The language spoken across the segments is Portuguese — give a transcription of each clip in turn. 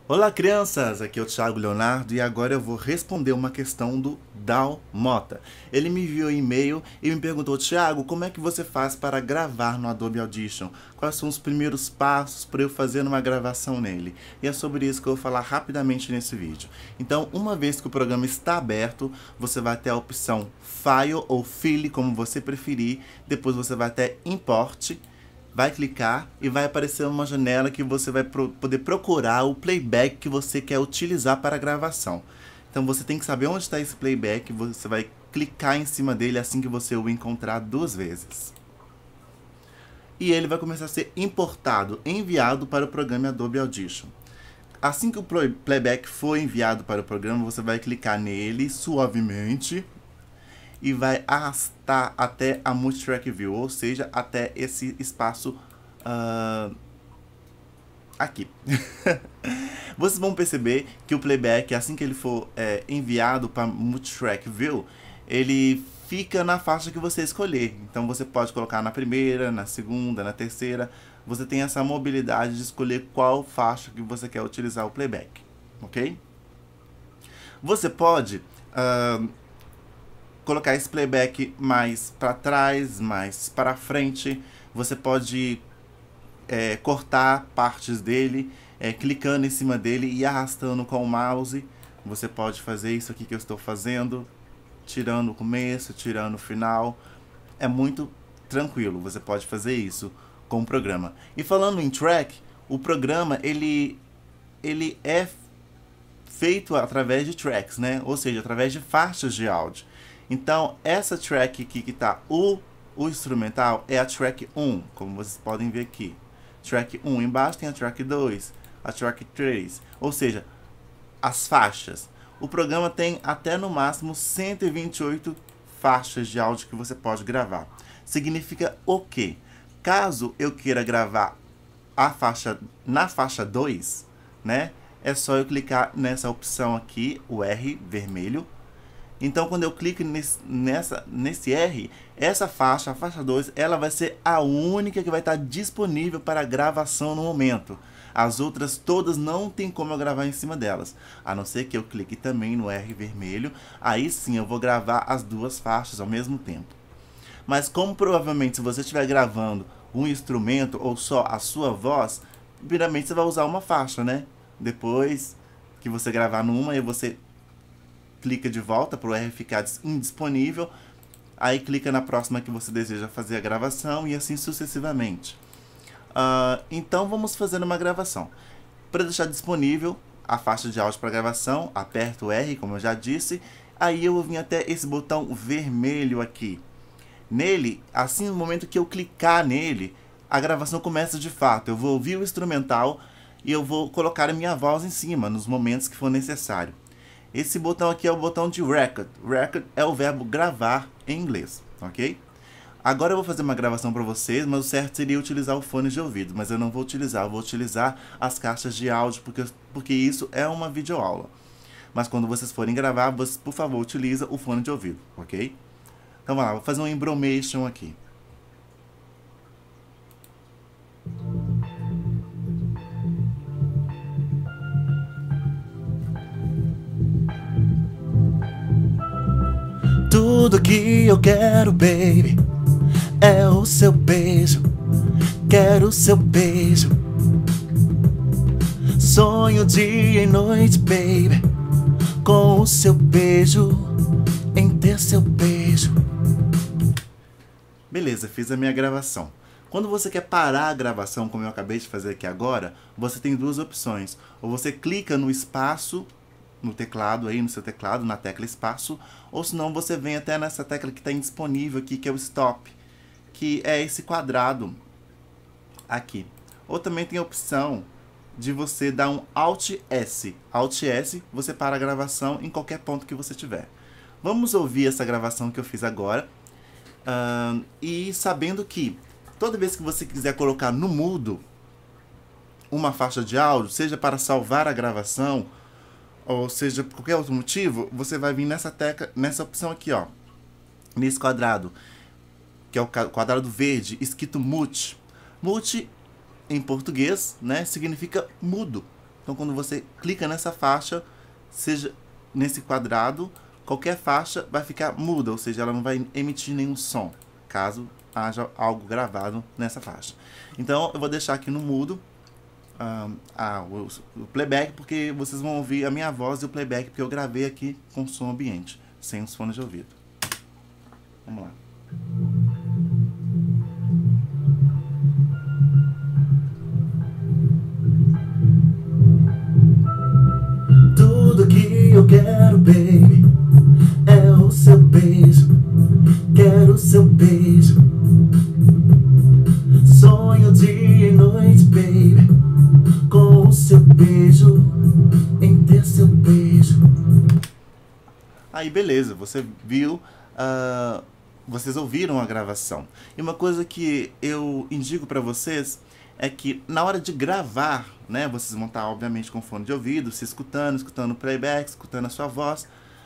Olá, crianças! Aqui é o Thiago Leonardo e agora eu vou responder uma questão do Dal Mota. Ele me enviou um e-mail e me perguntou: Thiago, como é que você faz para gravar no Adobe Audition? Quais são os primeiros passos para eu fazer uma gravação nele? E é sobre isso que eu vou falar rapidamente nesse vídeo. Então, uma vez que o programa está aberto, você vai ter a opção File ou File, como você preferir. Depois você vai até Import. Vai clicar e vai aparecer uma janela que você vai poder procurar o playback que você quer utilizar para a gravação. Então você tem que saber onde está esse playback, você vai clicar em cima dele assim que você o encontrar 2 vezes. E ele vai começar a ser importado, enviado para o programa Adobe Audition. Assim que o playback for enviado para o programa, você vai clicar nele suavemente e vai arrastar até a Multitrack View, ou seja, até esse espaço aqui. Vocês vão perceber que o playback, assim que ele for enviado para Multitrack View, ele fica na faixa que você escolher. Então você pode colocar na primeira, na segunda, na terceira. Você tem essa mobilidade de escolher qual faixa que você quer utilizar o playback, ok? Você pode colocar esse playback mais para trás, mais para frente. Você pode cortar partes dele, clicando em cima dele e arrastando com o mouse. Você pode fazer isso aqui que eu estou fazendo, tirando o começo, tirando o final. É muito tranquilo, você pode fazer isso com o programa. E falando em track, o programa ele é feito através de tracks, né? Ou seja, através de faixas de áudio. Então, essa track aqui que está o instrumental é a track 1, como vocês podem ver aqui. Track 1, embaixo tem a track 2, a track 3, ou seja, as faixas. O programa tem até no máximo 128 faixas de áudio que você pode gravar. Significa o quê? Caso eu queira gravar na faixa 2, né? É só eu clicar nessa opção aqui, o R vermelho. Então, quando eu clico nesse R, essa faixa, a faixa 2, ela vai ser a única que vai estar disponível para gravação no momento. As outras todas não tem como eu gravar em cima delas, a não ser que eu clique também no R vermelho. Aí sim eu vou gravar as duas faixas ao mesmo tempo. Mas como provavelmente se você estiver gravando um instrumento ou só a sua voz, primeiramente você vai usar uma faixa, né? Depois que você gravar numa, aí você clica de volta para o R ficar indisponível, aí clica na próxima que você deseja fazer a gravação e assim sucessivamente. Então vamos fazer uma gravação. Para deixar disponível a faixa de áudio para gravação, aperto o R, como eu já disse, aí eu vou vir até esse botão vermelho aqui. Nele, assim no momento que eu clicar nele, a gravação começa de fato. Eu vou ouvir o instrumental e eu vou colocar a minha voz em cima nos momentos que for necessário. Esse botão aqui é o botão de record. Record é o verbo gravar em inglês, ok? Agora eu vou fazer uma gravação para vocês, mas o certo seria utilizar o fone de ouvido. Mas eu não vou utilizar, eu vou utilizar as caixas de áudio, porque isso é uma videoaula. Mas quando vocês forem gravar, vocês, por favor, utiliza o fone de ouvido, ok? Então vamos lá, vou fazer um embromation aqui. Tudo que eu quero, baby, é o seu beijo. Quero o seu beijo. Sonho dia e noite, baby, com o seu beijo, em ter seu beijo. Beleza, fiz a minha gravação. Quando você quer parar a gravação, como eu acabei de fazer aqui agora, você tem duas opções. Ou você clica no espaço no teclado, aí no seu teclado, na tecla espaço, ou senão você vem até nessa tecla que está indisponível aqui, que é o stop, que é esse quadrado aqui. Ou também tem a opção de você dar um Alt S. Alt S, você para a gravação em qualquer ponto que você tiver. Vamos ouvir essa gravação que eu fiz agora. E sabendo que toda vez que você quiser colocar no mudo uma faixa de áudio, seja para salvar a gravação, ou seja, por qualquer outro motivo, você vai vir nessa tecla, nessa opção aqui, ó, nesse quadrado, que é o quadrado verde, escrito mute. Mute, em português, né, significa mudo. Então quando você clica nessa faixa, seja nesse quadrado, qualquer faixa vai ficar muda, ou seja, ela não vai emitir nenhum som, caso haja algo gravado nessa faixa. Então eu vou deixar aqui no mudo o playback, porque vocês vão ouvir a minha voz e o playback, porque eu gravei aqui com som ambiente, sem os fones de ouvido. Vamos lá. Tudo que eu quero, baby, é o seu beijo. Quero o seu beijo. Sonho dia e noite, baby, com o seu beijo, em ter seu beijo. Aí beleza, você viu, vocês ouviram a gravação. E uma coisa que eu indico pra vocês é que na hora de gravar, né, vocês vão estar obviamente com fone de ouvido, se escutando o playback, escutando a sua voz.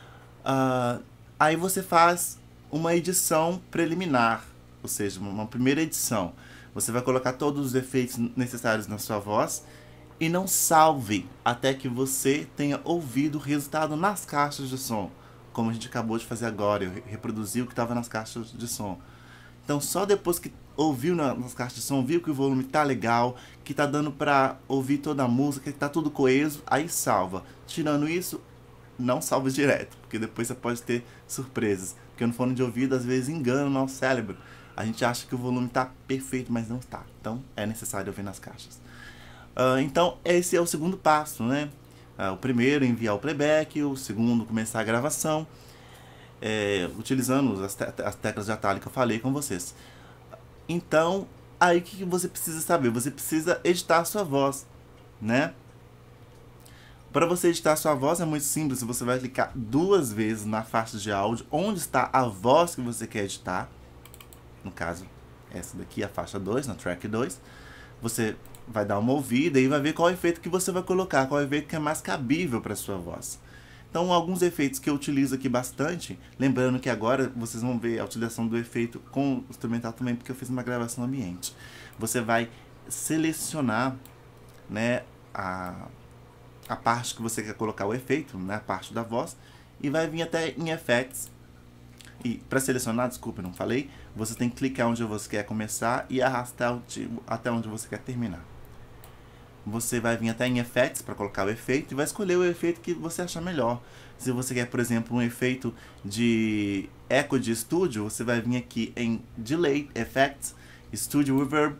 Aí você faz uma edição preliminar, ou seja, uma primeira edição. Você vai colocar todos os efeitos necessários na sua voz e não salve até que você tenha ouvido o resultado nas caixas de som, como a gente acabou de fazer agora. Eu reproduzi o que estava nas caixas de som. Então só depois que ouviu nas caixas de som, viu que o volume tá legal, que tá dando pra ouvir toda a música, que tá tudo coeso, aí salva. Tirando isso, não salva direto, porque depois você pode ter surpresas. Porque no fone de ouvido às vezes engana o nosso cérebro. A gente acha que o volume tá perfeito, mas não está. Então é necessário ouvir nas caixas. Então esse é o segundo passo, né? O primeiro, enviar o playback. O segundo, começar a gravação, utilizando as teclas de atalho que eu falei com vocês. Então, aí o que você precisa saber? Você precisa editar a sua voz, né? Para você editar a sua voz é muito simples. Você vai clicar 2 vezes na faixa de áudio, onde está a voz que você quer editar. No caso, essa daqui é a faixa 2, na track 2. Você vai dar uma ouvida e vai ver qual efeito que você vai colocar, qual efeito que é mais cabível para a sua voz. Então, alguns efeitos que eu utilizo aqui bastante, lembrando que agora vocês vão ver a utilização do efeito com o instrumental também, porque eu fiz uma gravação ambiente. Você vai selecionar, né, a parte que você quer colocar o efeito, né, a parte da voz, e vai vir até em Effects. E para selecionar, desculpa, não falei, você tem que clicar onde você quer começar e arrastar até onde você quer terminar. Você vai vir até em Effects para colocar o efeito e vai escolher o efeito que você achar melhor. Se você quer, por exemplo, um efeito de eco de estúdio, você vai vir aqui em Delay, Effects, Studio Reverb.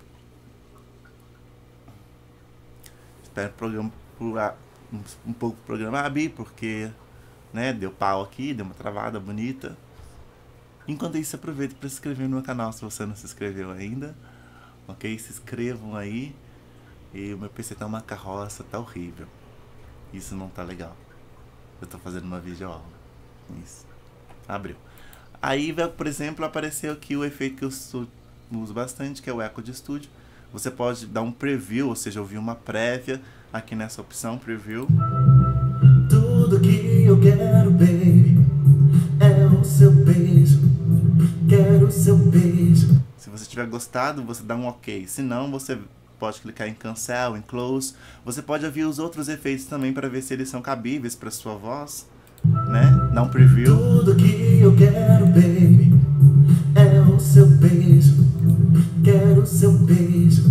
Espero o programa um pouco o programa abrir, porque, né, deu pau aqui, deu uma travada bonita. Enquanto isso, aproveita para se inscrever no meu canal se você não se inscreveu ainda. Ok? Se inscrevam aí. E o meu PC tá uma carroça, tá horrível. Isso não tá legal. Eu tô fazendo uma videoaula. Isso. Abriu. Aí, vai, por exemplo, apareceu aqui o efeito que eu uso bastante, que é o eco de estúdio. Você pode dar um preview, ou seja, ouvir uma prévia aqui nessa opção, preview. Tudo que eu quero, baby, é o seu beijo. Quero o seu beijo. Se você tiver gostado, você dá um ok. Se não, você pode clicar em Cancel, em Close. Você pode ouvir os outros efeitos também para ver se eles são cabíveis para sua voz, né? Dá um preview. Tudo que eu quero, baby, é o seu beijo. Quero o seu beijo.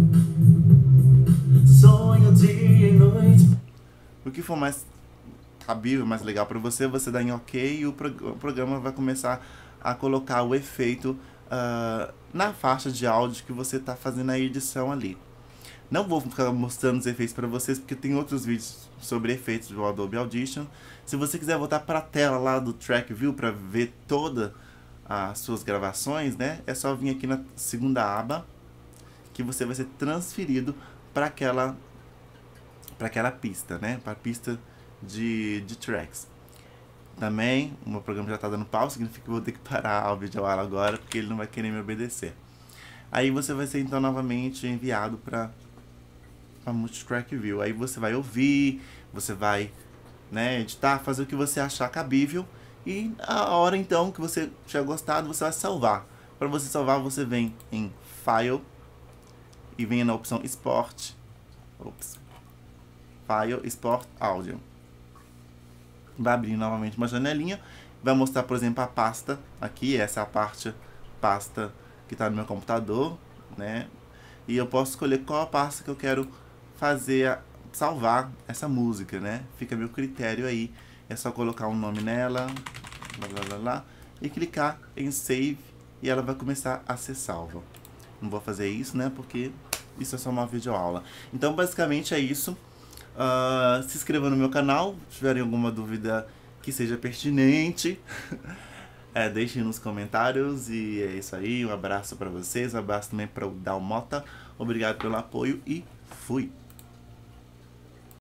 Sonho dia e noite. O que for mais cabível, mais legal para você, você dá em ok e o programa vai começar a colocar o efeito na faixa de áudio que você está fazendo a edição ali. Não vou ficar mostrando os efeitos para vocês, porque tem outros vídeos sobre efeitos do Adobe Audition. Se você quiser voltar para a tela lá do Track View para ver todas as suas gravações, né, é só vir aqui na segunda aba, que você vai ser transferido para aquela pista, né, para a pista de tracks. Também, o meu programa já está dando pau, significa que eu vou ter que parar o videoaula agora, porque ele não vai querer me obedecer. Aí você vai ser então novamente enviado para Multitrack View. Aí você vai ouvir, você vai, né, editar, fazer o que você achar cabível. E a hora então que você tiver gostado, você vai salvar. Para você salvar, você vem em File e vem na opção Export. Ops. File Export Audio. Vai abrir novamente uma janelinha, vai mostrar, por exemplo, a pasta aqui, essa é a pasta que está no meu computador, né? E eu posso escolher qual a pasta que eu quero salvar essa música, né? Fica a meu critério aí, é só colocar um nome nela, blá, blá, blá, blá, e clicar em Save e ela vai começar a ser salva. Não vou fazer isso, né? Porque isso é só uma videoaula. Então, basicamente é isso. Se inscreva no meu canal, se tiverem alguma dúvida que seja pertinente, deixem nos comentários. E é isso aí, um abraço para vocês, um abraço também para o Dalmota. Obrigado pelo apoio e fui!